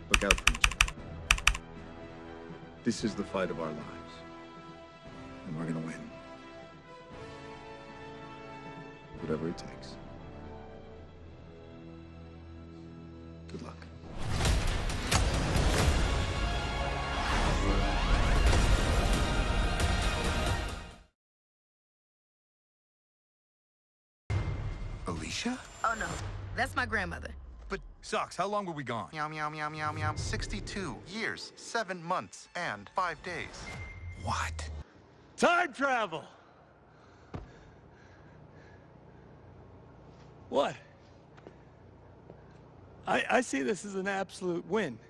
Look out for each other. This is the fight of our lives. And we're gonna win. Whatever it takes. Good luck. Alisha? Oh, no. That's my grandmother. But, Socks, how long were we gone? Meow, meow, meow, meow, meow. 62 years, 7 months, and 5 days. What? Time travel! What? I see this as an absolute win.